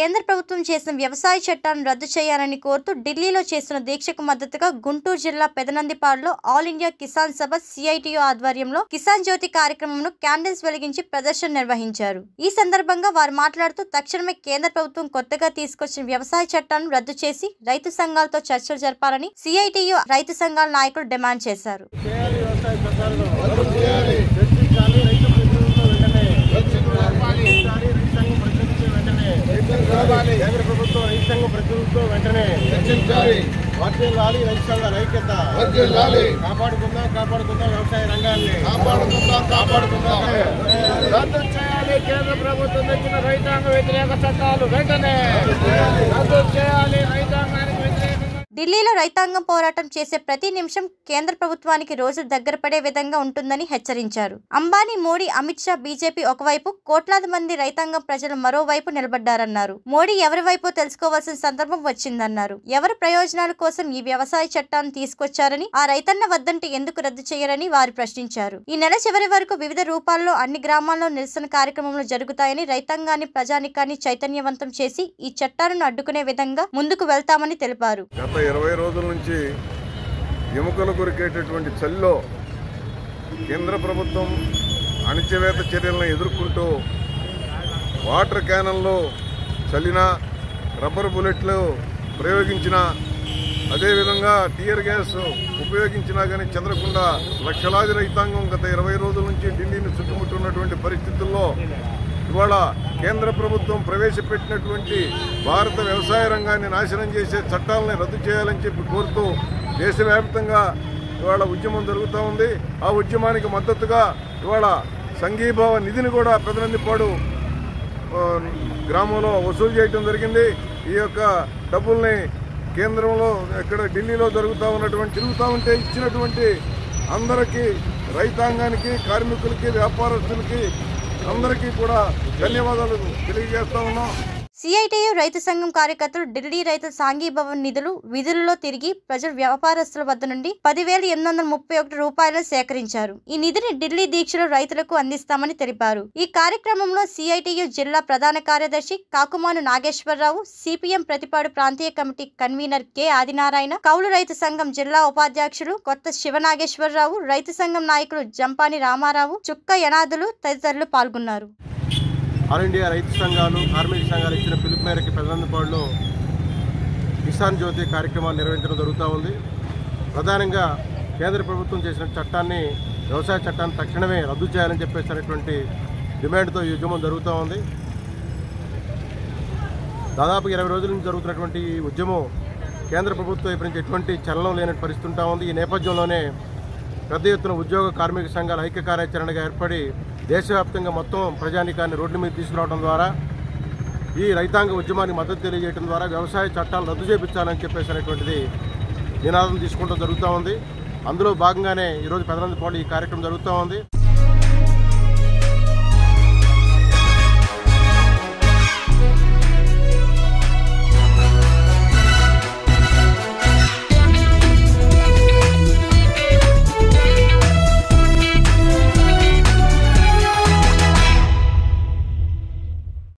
కేంద్ర ప్రభుత్వం చేసిన వ్యవసాయ చట్టాలను రద్దు చేయాలని కోరుతూ ఢిల్లీలో చేస్తున్న దీక్షకు మద్దతుగా గుంటూరు జిల్లా పెదనందిపాడులో ఆల్ ఇండియా కిసాన్ సభ సిఐటియు ఆధ్వర్యంలో కిసాన్ జ్యోతి కార్యక్రమంను క్యాండిల్స్ వెలిగించి ప్రదర్శన నిర్వహించారు। ఈ సందర్భంగా వారు మాట్లాడుతూ తక్షణమే కేంద్ర ప్రభుత్వం కొత్తగా తీసుకొచ్చిన వ్యవసాయ చట్టాలను రద్దు చేసి రైతు సంఘాలతో చర్చలు జరపాలని సిఐటియు రైతు సంఘాల నాయకులు డిమాండ్ చేశారు। కేంద్ర ప్రభుత్వం రైతు సంఘం ప్రతినిధులతో వెంటనే చర్చించాలి। వర్ధిల్లాలి రైతు సంఘాల ఐక్యత, కాపాడుకుందాం వ్యవసాయ రంగాన్ని, రద్దు చేయాలి కేంద్ర ప్రభుత్వం తెచ్చిన రైతాంగ వ్యతిరేక చట్టాలు వెంటనే రద్దు చేయాలి। రైతాంగానికి వ్యతిరేకంగా ఢిల్లీలో రైతాంగం పోరాటం చేసే ప్రతి నిమిషం కేంద్ర ప్రభుత్వానికి రోజులు దగ్గర పడే విధంగా ఉంటుందని హెచ్చరించారు। అంబానీ, మోడీ, అమిత్ షా, బీజేపీ ఒకవైపు, కోట్లాది మంది రైతాంగం ప్రజలు మరోవైపు నిలబడ్డారన్నారు। మోడీ ఎవరి వైపు తెలుసుకోవాల్సిన సందర్భం వచ్చిందన్నారు। ఎవరి ప్రయోజనాల కోసం ఈ వ్యవసాయ చట్టాన్ని తీసుకొచ్చారని, ఆ రైతన్న వద్దంటే ఎందుకు రద్దు చేయరని వారు ప్రశ్నించారు। ఈ నెల చివరి వరకు వివిధ రూపాల్లో అన్ని గ్రామాల్లో నిరసన కార్యక్రమాలు జరుగుతాయని, రైతాంగాన్ని, ప్రజానికాన్ని చైతన్యవంతం చేసి ఈ చట్టాలను అడ్డుకునే విధంగా ముందుకు వెళ్తామని తెలిపారు। 20 రోజుల నుంచి ఎముకలు కొరికేటటువంటి చలిలో కేంద్ర ప్రభుత్వం అణచివేత చర్యలను ఎదుర్కొంటూ వాటర్ క్యానన్లో చల్లిన, రబ్బర్ బుల్లెట్లు ప్రయోగించిన, అదేవిధంగా టీయర్ గ్యాస్ ఉపయోగించినా కానీ చెందకుండా లక్షలాది రైతాంగం గత 20 రోజుల నుంచి ఢిల్లీని చుట్టుముట్టున్నటువంటి పరిస్థితుల్లో ఇవాళ కేంద్ర ప్రభుత్వం ప్రవేశపెట్టినటువంటి భారత వ్యవసాయ రంగాన్ని నాశనం చేసే చట్టాలని రద్దు చేయాలని చెప్పి కోరుతూ దేశవ్యాప్తంగా ఇవాళ ఉద్యమం జరుగుతూ ఉంది। ఆ ఉద్యమానికి మద్దతుగా ఇవాళ సంఘీభావ నిధిని కూడా పెదనందిపాడు గ్రామంలో వసూలు చేయడం జరిగింది। ఈ యొక్క డబ్బుల్ని కేంద్రంలో ఇక్కడ ఢిల్లీలో తిరుగుతూ ఉంటే ఇచ్చినటువంటి అందరికీ, రైతాంగానికి, కార్మికులకి, వ్యాపారస్తులకి అందరికీ కూడా ధన్యవాదాలు తెలియజేస్తా ఉన్నాం। సిఐటియు రైతు సంఘం కార్యకర్తలు ఢిల్లీ రైతుల సాంఘీభావ నిధులు విధులలో తిరిగి ప్రజల వ్యాపారస్తుల వద్ద నుండి 10,831 రూపాయలను సేకరించారు। ఈ నిధిని ఢిల్లీ దీక్షలో రైతులకు అందిస్తామని తెలిపారు। ఈ కార్యక్రమంలో సిఐటియు జిల్లా ప్రధాన కార్యదర్శి కాకుమాను నాగేశ్వరరావు, సిపిఎం ప్రతిపాడు ప్రాంతీయ కమిటీ కన్వీనర్ కె ఆదినారాయణ, కౌలు రైతు సంఘం జిల్లా ఉపాధ్యక్షులు కొత్త శివనాగేశ్వరరావు, రైతు సంఘం నాయకులు జంపాని రామారావు, చుక్క యనాదులు తదితరులు పాల్గొన్నారు। ఆల్ ఇండియా రైతు సంఘాలు, కార్మిక సంఘాలు ఇచ్చిన పిలుపు మేరకు పెదనందిపాడులో కిసాన్ జ్యోతి కార్యక్రమాన్ని నిర్వహించడం జరుగుతూ ఉంది। ప్రధానంగా కేంద్ర ప్రభుత్వం చేసిన చట్టాన్ని, వ్యవసాయ చట్టాన్ని తక్షణమే రద్దు చేయాలని చెప్పేసినటువంటి డిమాండ్తో ఈ ఉద్యమం జరుగుతూ ఉంది। దాదాపు 20 రోజుల నుంచి జరుగుతున్నటువంటి ఈ ఉద్యమం కేంద్ర ప్రభుత్వం వైపు నుంచి ఎటువంటి చలనం లేని పరిస్థితి ఉంటా ఉంది। ఈ నేపథ్యంలోనే పెద్ద ఎత్తున ఉద్యోగ కార్మిక సంఘాల ఐక్య కార్యాచరణగా ఏర్పడి దేశవ్యాప్తంగా మొత్తం ప్రజానికాన్ని రోడ్ల మీద తీసుకురావడం ద్వారా, ఈ రైతాంగ ఉద్యమానికి మద్దతు తెలియజేయడం ద్వారా వ్యవసాయ చట్టాలు రద్దు చేయించాలని చెప్పేసినటువంటిది నినాదం తీసుకుంటూ జరుగుతూ ఉంది। అందులో భాగంగానే ఈరోజు పెదనందిపాడులో ఈ కార్యక్రమం జరుగుతూ ఉంది।